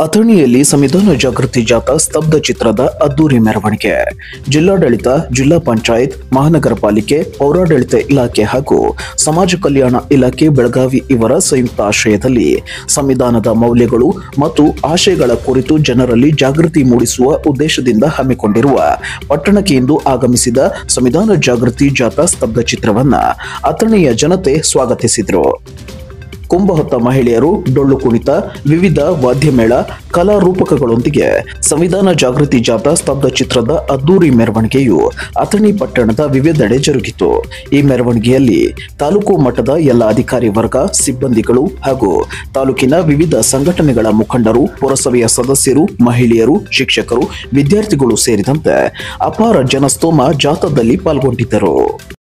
ಅಥಣಿಯಲ್ಲಿ ಸಂವಿಧಾನ ಜಾಗೃತಿ ಜಾಥಾ ಸ್ತಬ್ಧ ಚಿತ್ರದ ಅದ್ದೂರಿ ಮೆರವಣಿಗೆ. ಜಿಲ್ಲಾಡಳಿತ, ಜಿಲ್ಲಾ ಪಂಚಾಯತ್, ಮಹಾನಗರ ಪಾಲಿಕೆ, ಪೌರಾಡಳಿತ ಇಲಾಖೆ ಹಾಗೂ ಸಮಾಜ ಕಲ್ಯಾಣ ಇಲಾಖೆ ಬೆಳಗಾವಿ ಇವರ ಸಂಯುಕ್ತ ಆಶ್ರಯದಲ್ಲಿ ಸಂವಿಧಾನದ ಮೌಲ್ಯಗಳು ಮತ್ತು ಆಶಯಗಳ ಕುರಿತು ಜನರಲ್ಲಿ ಜಾಗೃತಿ ಮೂಡಿಸುವ ಉದ್ದೇಶದಿಂದ ಹಮ್ಮಿಕೊಂಡಿರುವ ಪಟ್ಟಣಕ್ಕೆ ಇಂದು ಆಗಮಿಸಿದ ಸಂವಿಧಾನ ಜಾಗೃತಿ ಜಾಥಾ ಸ್ತಬ್ಧ ಚಿತ್ರವನ್ನ ಅಥಣಿಯ ಜನತೆ ಸ್ವಾಗತಿಸಿದರು. ಕುಂಭ ಹೊತ್ತ ಮಹಿಳೆಯರು, ಡೊಳ್ಳು ಕುಣಿತ, ವಿವಿಧ ವಾದ್ಯಮೇಳ, ಕಲಾ ರೂಪಕಗಳೊಂದಿಗೆ ಸಂವಿಧಾನ ಜಾಗೃತಿ ಜಾಥಾ ಸ್ತಬ್ಧ ಚಿತ್ರದ ಅದ್ದೂರಿ ಮೆರವಣಿಗೆಯು ಅಥಣಿ ಪಟ್ಟಣದ ವಿವಿಧೆಡೆ ಜರುಗಿತು. ಈ ಮೆರವಣಿಗೆಯಲ್ಲಿ ತಾಲೂಕು ಮಟ್ಟದ ಎಲ್ಲ ಅಧಿಕಾರಿ ವರ್ಗ, ಸಿಬ್ಬಂದಿಗಳು ಹಾಗೂ ತಾಲೂಕಿನ ವಿವಿಧ ಸಂಘಟನೆಗಳ ಮುಖಂಡರು, ಪುರಸಭೆಯ ಸದಸ್ಯರು, ಮಹಿಳೆಯರು, ಶಿಕ್ಷಕರು, ವಿದ್ಯಾರ್ಥಿಗಳು ಸೇರಿದಂತೆ ಅಪಾರ ಜನಸ್ತೋಮ ಜಾಥಾದಲ್ಲಿ ಪಾಲ್ಗೊಂಡಿದ್ದರು.